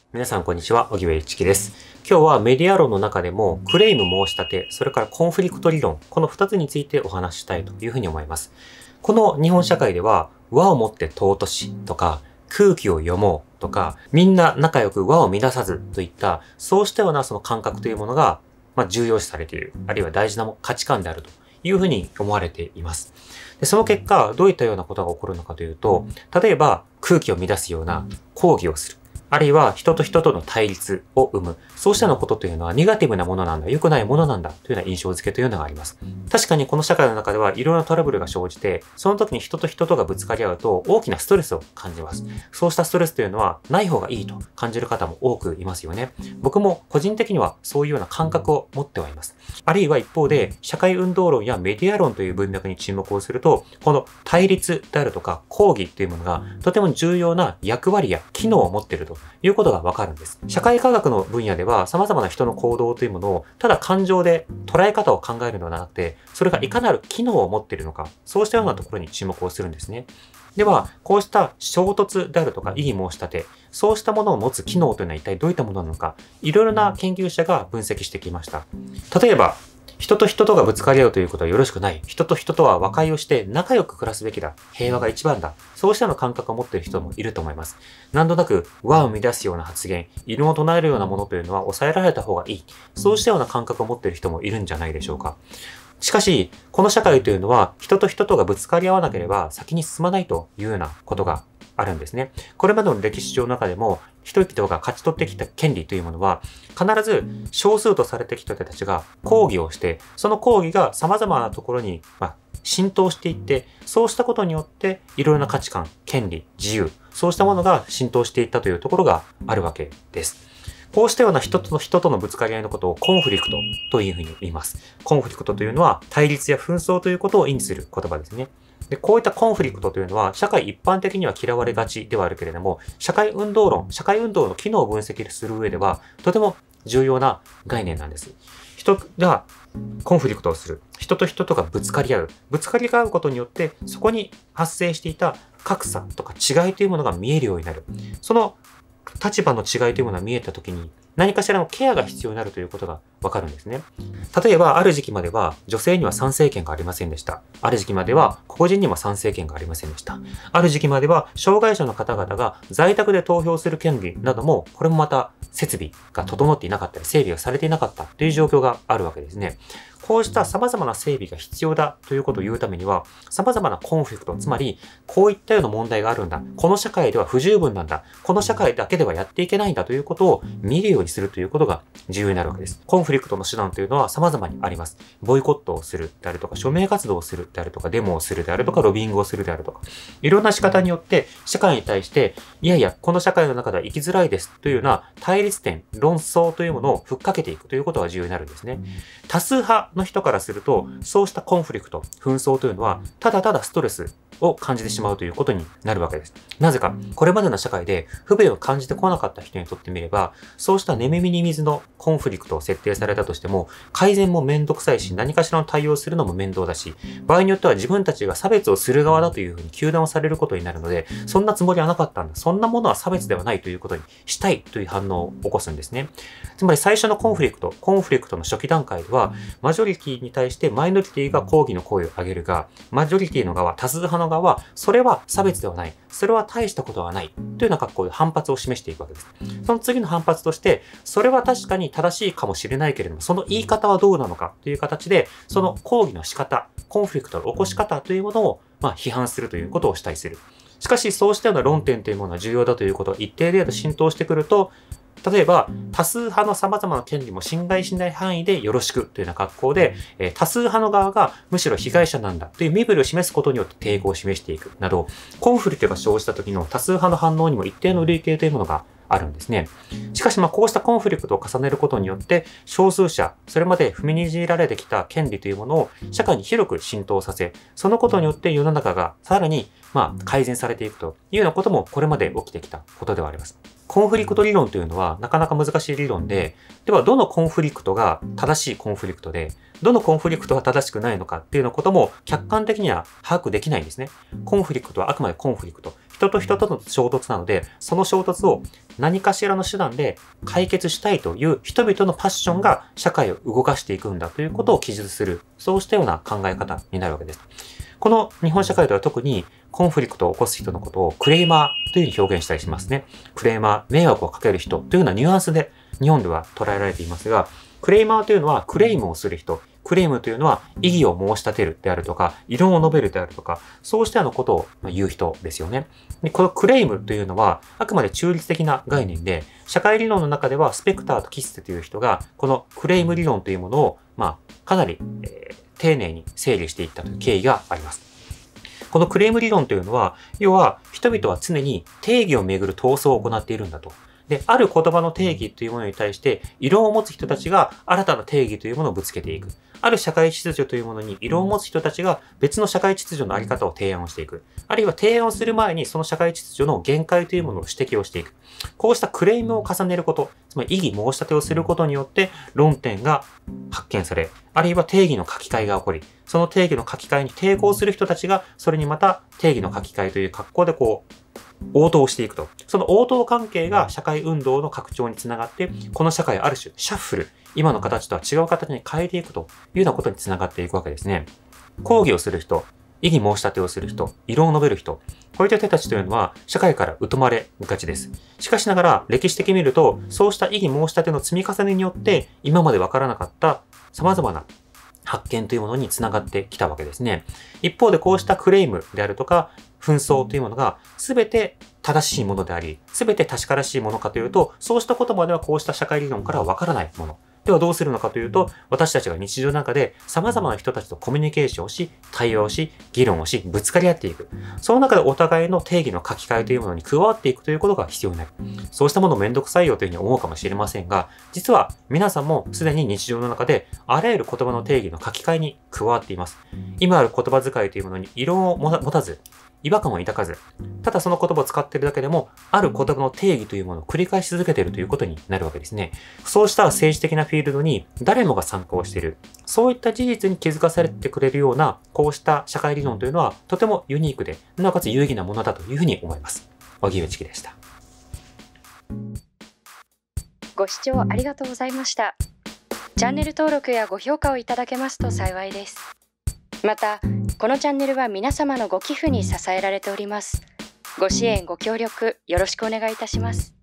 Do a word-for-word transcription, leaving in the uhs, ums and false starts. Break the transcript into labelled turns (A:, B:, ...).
A: 皆さんこんにちは、荻上チキです。今日はメディア論の中でもクレーム申し立て、それからコンフリクト理論、このふたつについてお話ししたいというふうに思います。この日本社会では和をもって尊しとか空気を読もうとかみんな仲良く和を乱さずといったそうしたようなその感覚というものがまあ重要視されている、あるいは大事な価値観であるというふうに思われています。でその結果どういったようなことが起こるのかというと、例えば空気を乱すような抗議をする。あるいは人と人との対立を生む。そうしたようなことというのはネガティブなものなんだ、良くないものなんだというような印象付けというのがあります。確かにこの社会の中ではいろいろなトラブルが生じて、その時に人と人とがぶつかり合うと大きなストレスを感じます。そうしたストレスというのはない方がいいと感じる方も多くいますよね。僕も個人的にはそういうような感覚を持ってはいます。あるいは一方で社会運動論やメディア論という文脈に注目をすると、この対立であるとか抗議というものがとても重要な役割や機能を持っているということがわかるんです。社会科学の分野では様々な人の行動というものをただ感情で捉え方を考えるのではなくて、それがいかなる機能を持っているのか、そうしたようなところに注目をするんですね。では、こうした衝突であるとか異議申し立て、そうしたものを持つ機能というのは一体どういったものなのか、いろいろな研究者が分析してきました。例えば、人と人とがぶつかり合うということはよろしくない。人と人とは和解をして仲良く暮らすべきだ。平和が一番だ。そうしたような感覚を持っている人もいると思います。なんとなく和を乱すような発言、異論を唱えるようなものというのは抑えられた方がいい。そうしたような感覚を持っている人もいるんじゃないでしょうか。しかし、この社会というのは人と人とがぶつかり合わなければ先に進まないというようなことがあるんですね。これまでの歴史上の中でも人々が勝ち取ってきた権利というものは必ず少数とされてきた人たちが抗議をして、その抗議が様々なところに、まあ、浸透していって、そうしたことによっていろいろな価値観、権利、自由、そうしたものが浸透していったというところがあるわけです。こうしたような人と人とのぶつかり合いのことをコンフリクトというふうに言います。コンフリクトというのは対立や紛争ということを意味する言葉ですね。で、こういったコンフリクトというのは社会一般的には嫌われがちではあるけれども、社会運動論、社会運動の機能を分析する上ではとても重要な概念なんです。人がコンフリクトをする。人と人とがぶつかり合う。ぶつかり合うことによってそこに発生していた格差とか違いというものが見えるようになる。その立場の違いというものが見えたときに何かしらのケアが必要になるということがわかるんですね。例えばある時期までは女性には参政権がありませんでした。ある時期までは黒人にも参政権がありませんでした。ある時期までは障害者の方々が在宅で投票する権利なども、これもまた設備が整っていなかったり整備がされていなかったという状況があるわけですね。こうした様々な整備が必要だということを言うためには、様々なコンフリクト、つまりこういったような問題があるんだ。この社会では不十分なんだ。この社会だけではやっていけないんだということを見るようにするということが重要になるわけです。コンフリクトの手段というのは様々にあります。ボイコットをするであるとか、署名活動をするであるとか、デモをするであるとか、ロビングをするであるとか、いろんな仕方によって社会に対して、いやいや、この社会の中では生きづらいですというような対立点、論争というものをふっかけていくということが重要になるんですね。多数派の人からすると、そうしたコンフリクト、紛争というのは、ただただストレスを感じてしまうということになるわけです。なぜか、これまでの社会で不便を感じてこなかった人にとってみれば、そうした寝耳に水のコンフリクトを設定されたとしても、改善もめんどくさいし、何かしらの対応をするのも面倒だし、場合によっては自分たちが差別をする側だというふうに糾弾をされることになるので、そんなつもりはなかったんだ。そんなものは差別ではないということにしたいという反応を起こすんですね。つまり最初のコンフリクト、コンフリクトの初期段階では、マジョリティに対してマイノリティが抗議の声を上げるが、マジョリティの側、多数派の側は、それは差別ではない。それは大したことはない。というような格好で反発を示していくわけです。その次の反発として、それは確かに正しいかもしれないけれども、その言い方はどうなのかという形で、その抗議の仕方、コンフリクトの起こし方というものを、まあ、批判するということをしたりする。しかし、そうしたような論点というものは重要だということを一定程度浸透してくると、例えば、多数派の様々な権利も侵害しない範囲でよろしくというような格好で、えー、多数派の側がむしろ被害者なんだという身振りを示すことによって抵抗を示していくなど、コンフリクトが生じた時の多数派の反応にも一定の類型というものがあるんですね。しかし、まあ、こうしたコンフリクトを重ねることによって、少数者、それまで踏みにじられてきた権利というものを社会に広く浸透させ、そのことによって世の中がさらに、まあ、改善されていくというようなこともこれまで起きてきたことではあります。コンフリクト理論というのはなかなか難しい理論で、ではどのコンフリクトが正しいコンフリクトで、どのコンフリクトが正しくないのかっていうのことも客観的には把握できないんですね。コンフリクトはあくまでコンフリクト。 人と人との衝突なので、その衝突を何かしらの手段で解決したいという人々のパッションが社会を動かしていくんだということを記述する、そうしたような考え方になるわけです。この日本社会では特にコンフリクトを起こす人のことをクレイマーというふうに表現したりしますね。クレイマー、迷惑をかける人というようなニュアンスで日本では捉えられていますが、クレイマーというのはクレイムをする人、クレイムというのは異議を申し立てるであるとか、異論を述べるであるとか、そうしたようなことを言う人ですよね。でこのクレイムというのはあくまで中立的な概念で、社会理論の中ではスペクターとキステという人が、このクレイム理論というものを、まあ、かなり、えー、丁寧に整理していったという経緯があります。このクレーム理論というのは、要は人々は常に定義をめぐる闘争を行っているんだと。で、ある言葉の定義というものに対して、異論を持つ人たちが新たな定義というものをぶつけていく。ある社会秩序というものに異論を持つ人たちが別の社会秩序のあり方を提案をしていく。あるいは提案をする前にその社会秩序の限界というものを指摘をしていく。こうしたクレームを重ねること、つまり異議申し立てをすることによって論点が発見され、あるいは定義の書き換えが起こり、その定義の書き換えに抵抗する人たちが、それにまた定義の書き換えという格好でこう、応答していくと。その応答関係が社会運動の拡張につながって、この社会をある種、シャッフル、今の形とは違う形に変えていくというようなことにつながっていくわけですね。抗議をする人、異議申し立てをする人、異論を述べる人、こういった人たちというのは社会から疎まれがちです。しかしながら歴史的に見ると、そうした異議申し立ての積み重ねによって、今までわからなかった様々な発見というものにつながってきたわけですね。一方でこうしたクレームであるとか、紛争というものが全て正しいものであり、全て確からしいものかというと、そうしたことまではこうした社会理論からはわからないもの。ではどうするのかというと、私たちが日常の中で様々な人たちとコミュニケーションをし、対話をし、議論をし、ぶつかり合っていく。その中でお互いの定義の書き換えというものに加わっていくということが必要になる。そうしたものをめんどくさいよというふうに思うかもしれませんが、実は皆さんもすでに日常の中であらゆる言葉の定義の書き換えに加わっています。今ある言葉遣いというものに異論を持たず、違和感を抱かず、ただその言葉を使っているだけでも、ある言葉の定義というものを繰り返し続けているということになるわけですね。そうした政治的なフィールドに誰もが参加をしている。そういった事実に気づかされてくれるような、こうした社会理論というのは、とてもユニークで、なおかつ有意義なものだというふうに思います。荻上チキでした。
B: ご視聴ありがとうございました。チャンネル登録やご評価をいただけますと幸いです。また、このチャンネルは皆様のご寄付に支えられております。ご支援ご協力よろしくお願いいたします。